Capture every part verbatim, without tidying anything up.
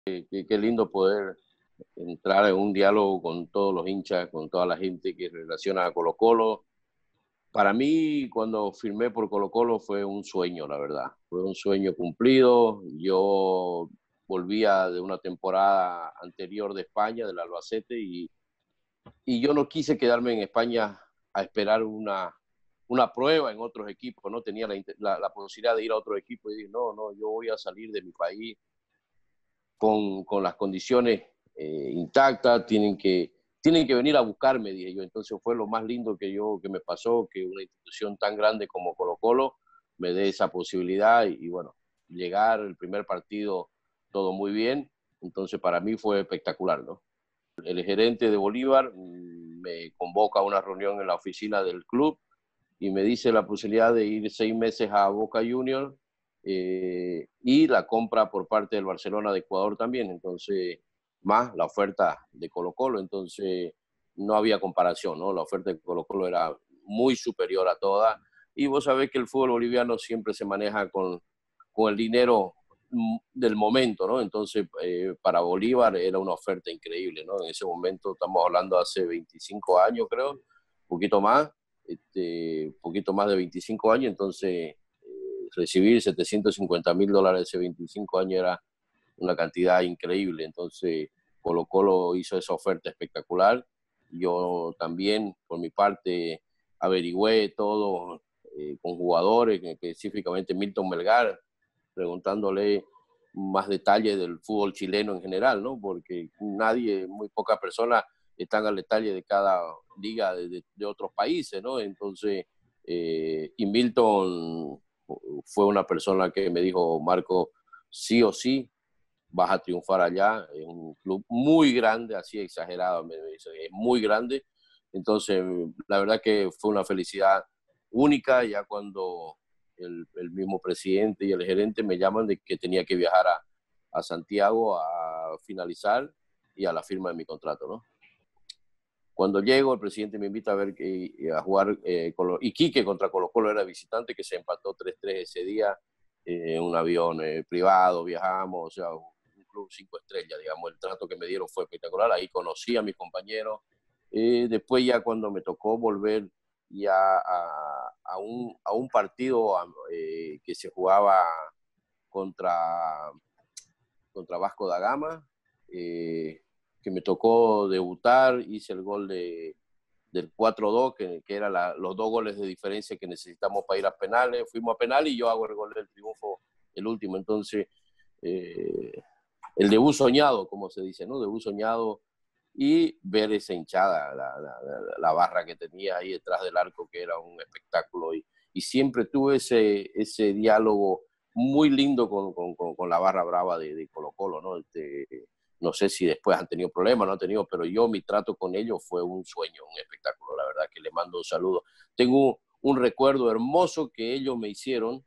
Qué, qué- qué lindo poder entrar en un diálogo con todos los hinchas, con toda la gente que relaciona a Colo Colo. Para mí, cuando firmé por Colo Colo fue un sueño, la verdad. Fue un sueño cumplido. Yo volvía de una temporada anterior de España, del Albacete, y, y yo no quise quedarme en España a esperar una, una prueba en otros equipos. No tenía la, la, la posibilidad de ir a otro equipo y dije, no, no, yo voy a salir de mi país con, con las condiciones eh, intactas, tienen que, tienen que venir a buscarme, dije yo. Entonces fue lo más lindo que, yo, que me pasó, que una institución tan grande como Colo Colo me dé esa posibilidad y, y bueno, llegar el primer partido todo muy bien. Entonces para mí fue espectacular, ¿no? El gerente de Bolívar me convoca a una reunión en la oficina del club y me dice la posibilidad de ir seis meses a Boca Juniors eh, y la compra por parte del Barcelona de Ecuador también, entonces, más la oferta de Colo Colo, entonces no había comparación, ¿no? La oferta de Colo Colo era muy superior a todas, y vos sabés que el fútbol boliviano siempre se maneja con, con el dinero del momento, ¿no? Entonces, eh, para Bolívar era una oferta increíble, ¿no? En ese momento, estamos hablando hace veinticinco años, creo, un poquito más, este, poquito más de veinticinco años, entonces eh, recibir setecientos cincuenta mil dólares hace veinticinco años era una cantidad increíble, entonces Colo Colo hizo esa oferta espectacular, yo también por mi parte averigüé todo eh, con jugadores, específicamente Milton Melgar, preguntándole más detalles del fútbol chileno en general, ¿no? Porque nadie, muy pocas personas están al detalle de cada liga de, de, de otros países, ¿no? Entonces, eh, y Milton fue una persona que me dijo, Marco, sí o sí vas a triunfar allá, es un club muy grande, así exagerado, me dice, es muy grande. Entonces, la verdad que fue una felicidad única ya cuando el, el mismo presidente y el gerente me llaman de que tenía que viajar a, a Santiago a finalizar y a la firma de mi contrato, ¿no? Cuando llego, el presidente me invita a ver que, a jugar eh, Colo, Iquique contra Colo Colo era visitante, que se empató tres tres ese día, en eh, un avión eh, privado, viajamos, o sea, un club cinco estrellas, digamos, el trato que me dieron fue espectacular, ahí conocí a mis compañeros, eh, después ya cuando me tocó volver ya a, a, un, a un partido eh, que se jugaba contra, contra Vasco da Gama, eh, que me tocó debutar, hice el gol de, del cuatro dos, que, que eran los dos goles de diferencia que necesitamos para ir a penales. Fuimos a penales y yo hago el gol del triunfo, el último. Entonces, eh, el debut soñado, como se dice, ¿no? Debut soñado y ver esa hinchada, la, la, la barra que tenía ahí detrás del arco, que era un espectáculo. Y, y siempre tuve ese, ese diálogo muy lindo con, con, con la barra brava de, de Colo Colo, ¿no? Este, no sé si después han tenido problemas, no han tenido, pero yo mi trato con ellos fue un sueño, un espectáculo, la verdad que les mando un saludo. Tengo un recuerdo hermoso que ellos me hicieron,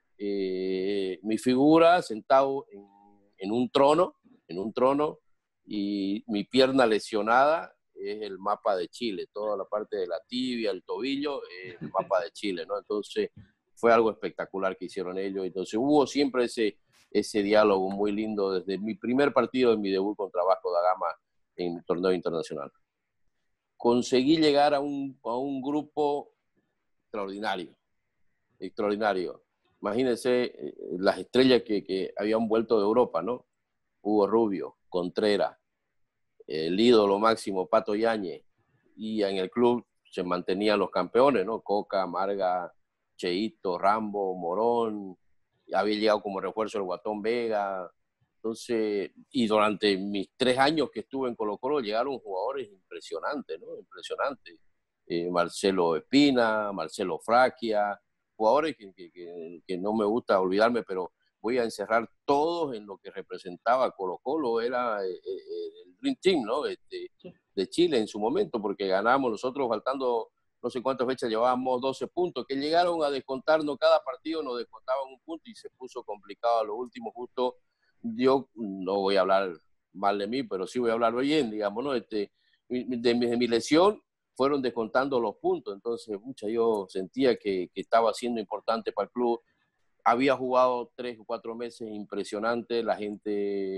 eh, mi figura sentado en, en un trono, en un trono, y mi pierna lesionada es el mapa de Chile, toda la parte de la tibia, el tobillo, es el mapa de Chile, ¿no? Entonces fue algo espectacular que hicieron ellos, entonces hubo siempre ese, ese diálogo muy lindo desde mi primer partido en mi debut contra Vasco da Gama en el torneo internacional. Conseguí llegar a un, a un grupo extraordinario, extraordinario. Imagínense eh, las estrellas que, que habían vuelto de Europa, ¿no? Hugo Rubio, Contreras, el ídolo máximo Pato Yáñez, y en el club se mantenían los campeones, ¿no? Coca, Marga, Cheito, Rambo, Morón, había llegado como refuerzo el Guatón Vega. Entonces, y durante mis tres años que estuve en Colo Colo llegaron jugadores impresionantes, ¿no? Impresionantes. Eh, Marcelo Espina, Marcelo Fraquia, jugadores que, que, que, que no me gusta olvidarme, pero voy a encerrar todos en lo que representaba Colo Colo, era eh, eh, el Dream Team, ¿no? Este, de Chile en su momento, porque ganamos nosotros faltando no sé cuántas fechas, llevábamos doce puntos, que llegaron a descontarnos cada partido, nos descontaban un punto y se puso complicado a lo último, justo yo no voy a hablar mal de mí, pero sí voy a hablar bien, digamos, ¿no? Este, de, de, de mi lesión fueron descontando los puntos, entonces, mucha, yo sentía que, que estaba siendo importante para el club. Había jugado tres o cuatro meses impresionante, la gente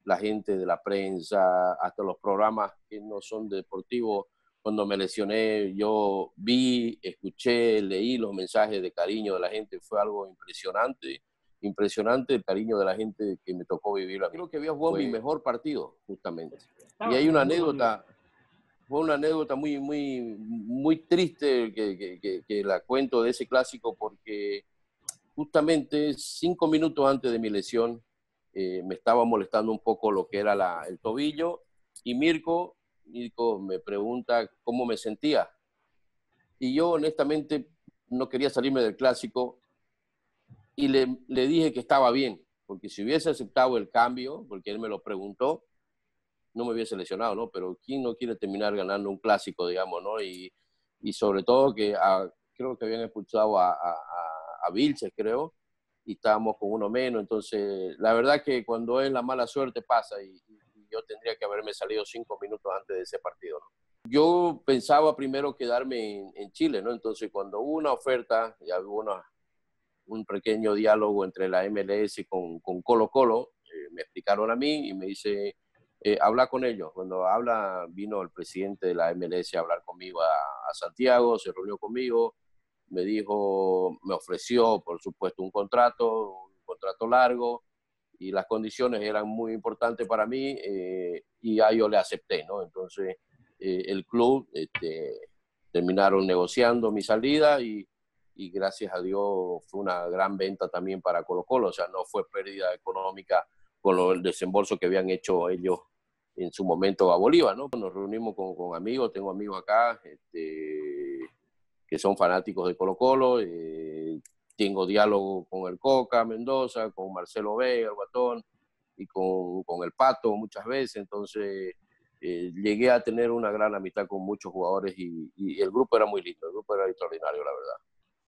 la gente de la prensa, hasta los programas que no son deportivos. Cuando me lesioné, yo vi, escuché, leí los mensajes de cariño de la gente. Fue algo impresionante, impresionante el cariño de la gente que me tocó vivir. Creo que había jugado mi mejor partido, justamente. Y hay una anécdota, fue una anécdota muy, muy, muy triste que, que, que, que la cuento de ese clásico, porque justamente cinco minutos antes de mi lesión eh, me estaba molestando un poco lo que era la, el tobillo, y Mirko, Mirko me pregunta cómo me sentía. Y yo honestamente no quería salirme del clásico y le, le dije que estaba bien, porque si hubiese aceptado el cambio, porque él me lo preguntó, no me hubiese lesionado, ¿no? Pero ¿quién no quiere terminar ganando un clásico, digamos, ¿no? Y, y sobre todo que a, creo que habían expulsado a, a, a Vilches, creo, y estábamos con uno menos. Entonces, la verdad que cuando es la mala suerte pasa, y, y yo tendría que haberme salido cinco minutos antes de ese partido, ¿no? Yo pensaba primero quedarme en, en Chile, ¿no? Entonces, cuando hubo una oferta, y hubo una, un pequeño diálogo entre la M L S con, con Colo Colo, eh, me explicaron a mí y me dice, eh, habla con ellos. Cuando habla, vino el presidente de la M L S a hablar conmigo a, a Santiago, se reunió conmigo, me dijo, me ofreció, por supuesto, un contrato, un contrato largo, y las condiciones eran muy importantes para mí, eh, y ya yo le acepté, ¿no? Entonces, eh, el club este, terminaron negociando mi salida, y, y gracias a Dios fue una gran venta también para Colo Colo. O sea, no fue pérdida económica con lo, el desembolso que habían hecho ellos en su momento a Bolívar, ¿no? Nos reunimos con, con amigos, tengo amigos acá este, que son fanáticos de Colo Colo, eh, tengo diálogo con el Coca Mendoza, con Marcelo Vega, el Guatón, y con, con el Pato muchas veces. Entonces eh, llegué a tener una gran amistad con muchos jugadores, y, y el grupo era muy lindo, el grupo era extraordinario, la verdad.